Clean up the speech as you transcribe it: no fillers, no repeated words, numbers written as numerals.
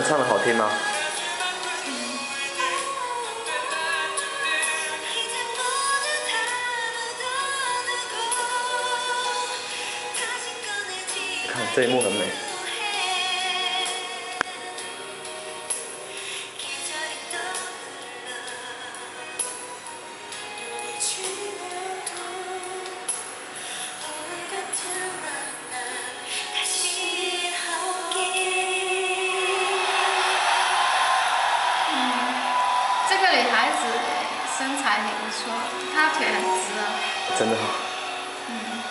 唱的好听吗？看这一幕很美。 这个女孩子身材挺不错，她腿很直啊。 真的好。 嗯。